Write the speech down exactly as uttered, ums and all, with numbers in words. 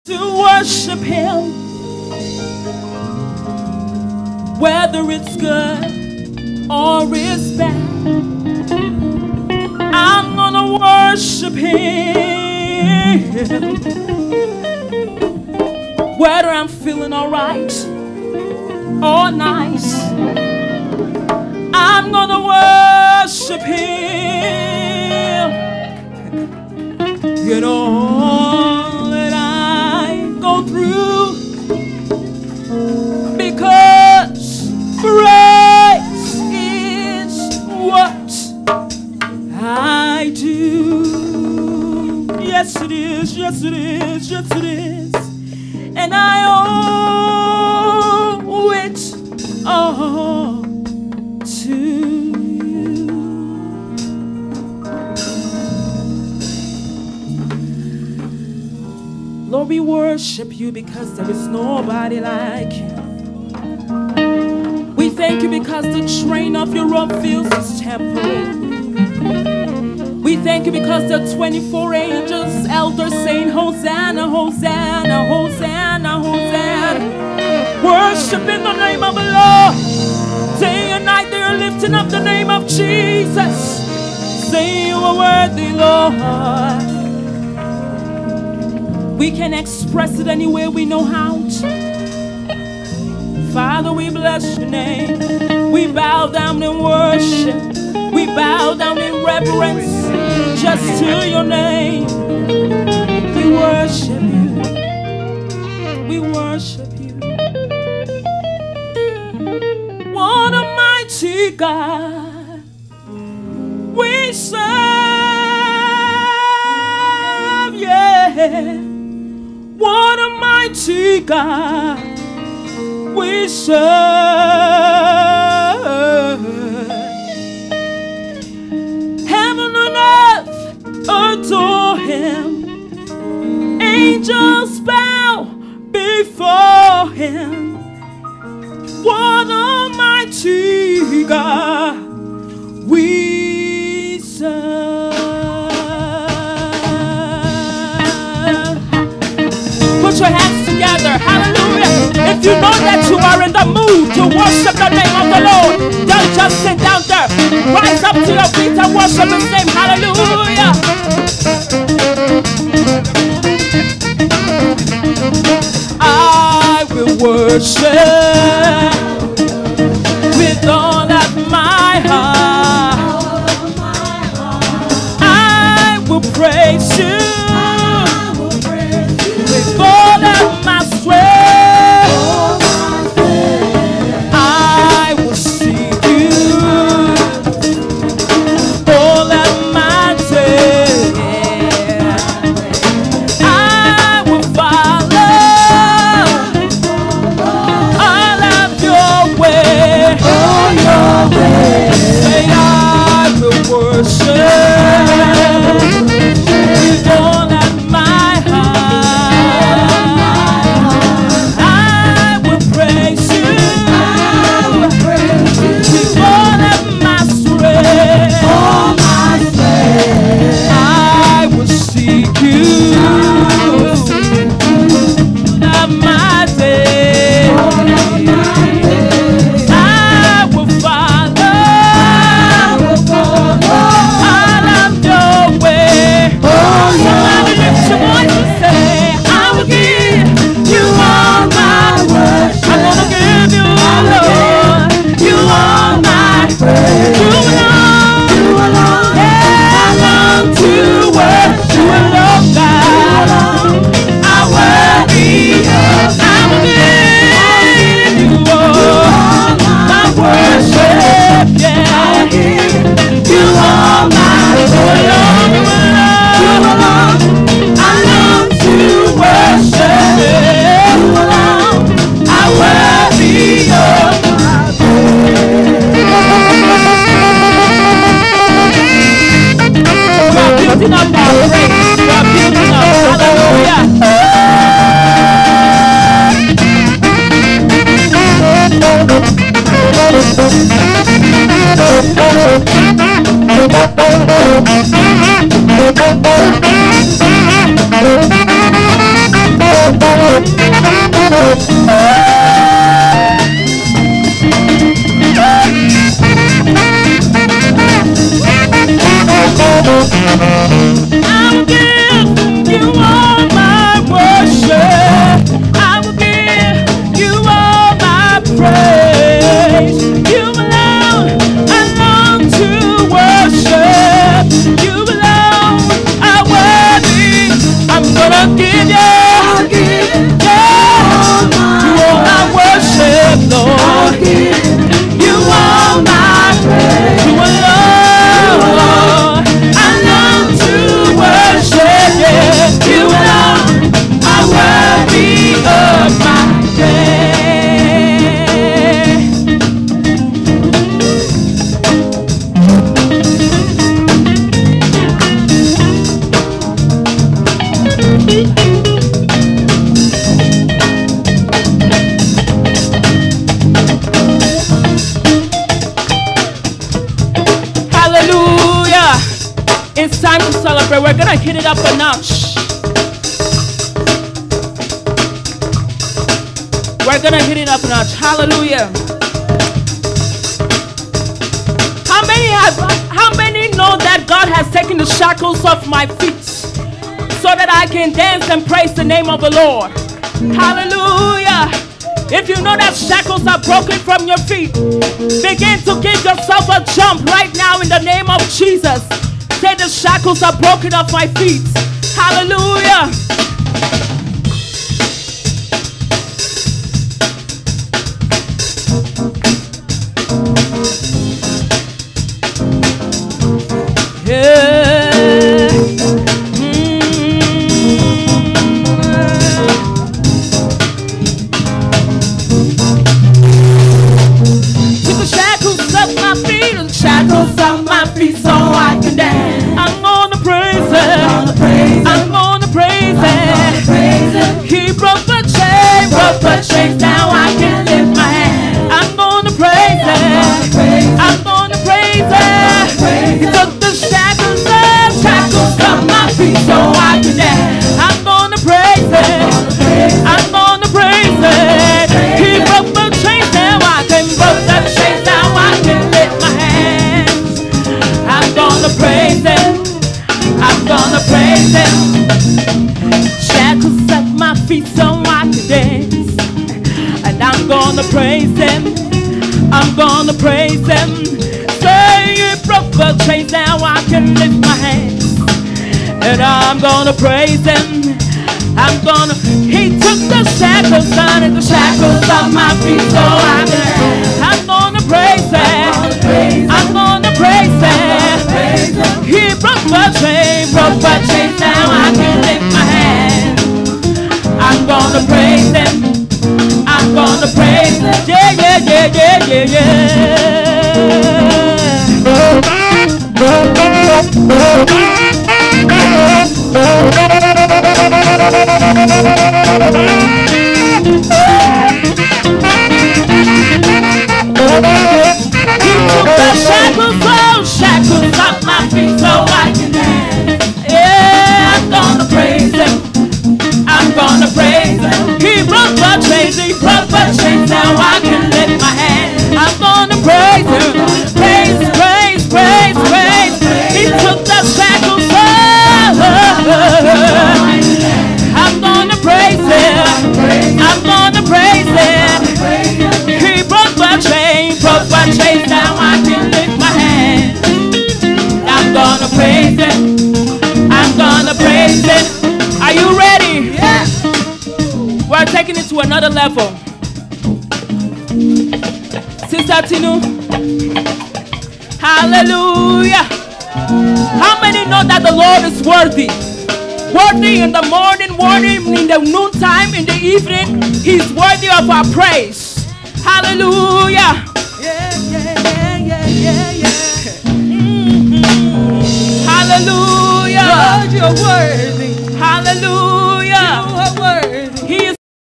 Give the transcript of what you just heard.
to worship Him, whether it's good or it's bad. I'm gonna worship Him, whether I'm feeling alright or nice. I'm gonna worship Him, you know, that I go through, because praise is what I do. Yes it is, yes it is, yes it is. And I owe it all to you. Lord, we worship you because there is nobody like you. We thank you because the train of your robe fills this temple. We thank you because the twenty-four angels, elders saying, Hosanna, Hosanna, Hosanna, Hosanna. Worship in the name of the Lord. Day and night they are lifting up the name of Jesus. Say you are worthy, Lord. We can express it any way we know how to. Father, we bless your name. We bow down in worship. We bow down in reverence just to your name. We worship you. We worship you. What a mighty God we serve, yeah. What a mighty God we serve. Heaven and earth adore Him. Angels bow before Him. What a mighty God we serve. Put your hands together. Hallelujah. If you know that you are in the mood to worship the name of the Lord, don't just sit down there. Rise up to your feet and worship His name. Hallelujah. I will worship with all of my heart. I will praise you with all of my strength. I will seek you all of my days. I will follow all of your way. All your way. Say I will worship with all of my heart. I will praise you with all of my strength. I will seek you all of my days. I will follow all of your way. Somebody lift your voice and say, I will give you all my worship. I'm gonna give you all, Lord. You are my praise. You alone, you alone, yeah, I long to worship you alone, God. I worthy of. I will give you all my worship, yeah. You are my praise. You alone, I long to worship you alone. I worthy of my praise. You are building up our praise. You are building up. Hallelujah. It's time to celebrate. We're gonna hit it up a notch. We're gonna hit it up a notch. Hallelujah. How many have how many know that God has taken the shackles off my feet so that I can dance and praise the name of the Lord? Hallelujah. If you know that shackles are broken from your feet, begin to give yourself a jump right now in the name of Jesus. Say, the shackles are broken off my feet. Hallelujah. Yeah. Mm-hmm. Took the shackles off my feet, the shackles off my feet so I can dance. I'm gonna praise Him. I'm gonna praise Him. He broke the chain, broke the chains. Now I can lift my hand. I'm gonna praise Him. I'm gonna praise Him. He took the shackles off, shackles off my feet so I can dance. I'm gonna praise Him. I'm gonna praise Him. He broke the chains. Now I can broke the chains. Now I can lift my hands. I'm gonna praise Him. I'm gonna praise Him. Shackles at my feet so I can dance. And I'm gonna praise Him. I'm gonna praise Him. Say you broke the chains, now I can lift my hands. And I'm gonna praise Him. I'm gonna, He took the shackles down and the shackles off my feet so I can dance. I'm gonna praise Him. I'm gonna praise Him. He broke the chain, broke the chains, now I can lift my hand. I'm gonna praise Him. I'm gonna praise Him. Yeah, yeah, yeah, yeah, yeah, He took the shackles off, shackles off my feet so I can dance. Yeah, I'm gonna praise Him. I'm gonna praise Him. He broke the chains, He broke the chains, now I can lift my hand. I'm gonna praise Him. Praise, praise, praise, praise. He took the shackles off. I'm gonna praise Him. I'm gonna praise Him. He broke the chain, broke the chains, now I can lift my hand. I'm gonna praise Him. I'm gonna praise Him. Are you ready? Yeah. We're taking it to another level. Sister Tinu. Hallelujah. How many know that the Lord is worthy? Worthy in the morning, worthy in the noontime, in the evening. He's worthy of our praise. Hallelujah. Yeah, yeah, yeah, yeah, yeah, yeah. Mm-hmm. Hallelujah. Lord, you're worthy. Hallelujah.